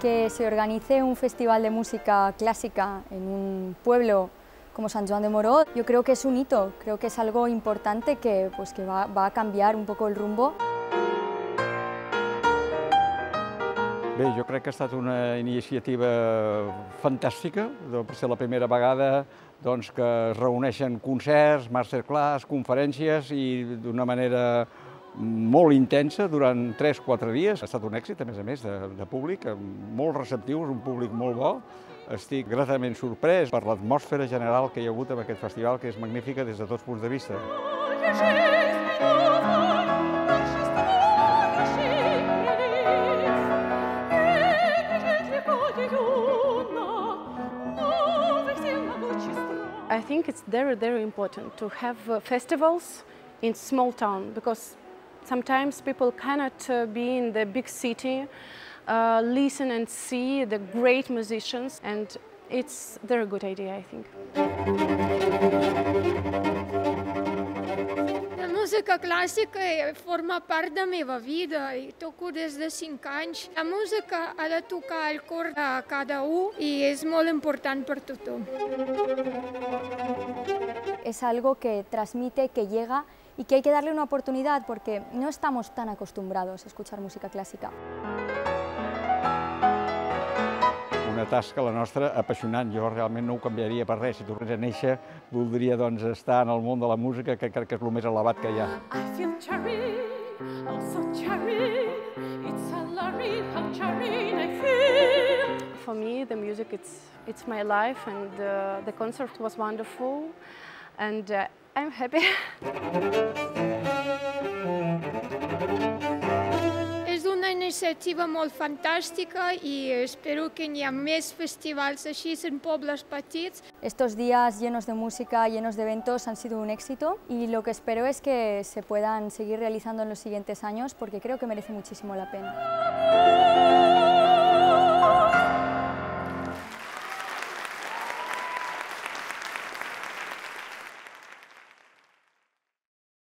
Que se organice un festival de música clásica en un pueblo como Sant Joan de Moró, yo creo que es un hito, creo que es algo importante que va a cambiar un poco el rumbo. Bé, jo crec que ha estat una iniciativa fantàstica, per ser la primera vegada que es reuneixen concerts, masterclass, conferències i d'una manera molt intensa durant 3-4 dies. Ha estat un èxit, a més, de públic, molt receptiu, un públic molt bo. Estic gratament sorprès per l'atmosfera general que hi ha hagut en aquest festival, que és magnífica des de tots punts de vista. I think it's very important to have festivals in small town, because sometimes people cannot be in the big city, listen and see the great musicians, and it's a very good idea, I think. La música clàssica forma part de la meva vida i toco des de 5 anys. La música ha de tocar el cor de cada un i és molt important per tothom. Es algo que transmite, que llega y que hay que darle una oportunidad porque no estamos tan acostumbrados a escuchar música clásica. Una tasca, la nostra, apassionant. Jo realment no ho canviaria per res. Si tornés a néixer, voldria estar en el món de la música, que crec que és el més elevat que hi ha. I feel cherry, oh so cherry, it's a lorry, how cherry I feel. For me, the music, it's my life, and the concert was wonderful, and I'm happy. És una iniciativa molt fantàstica i espero que hi ha més festivals així en pobles petits. Estos días llenos de música, llenos de eventos han sido un éxito y lo que espero es que se puedan seguir realizando en los siguientes años porque creo que merece muchísimo la pena.